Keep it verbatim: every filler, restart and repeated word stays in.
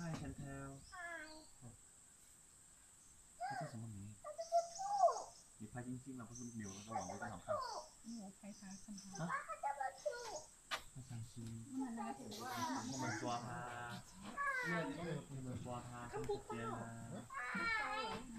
嗨，蟬蟬，它叫什么名？你拍星星了，不是扭了个网就更好看。 我拍它看它。 啊？它伤心。我们抓它，我们抓它，看不见啊。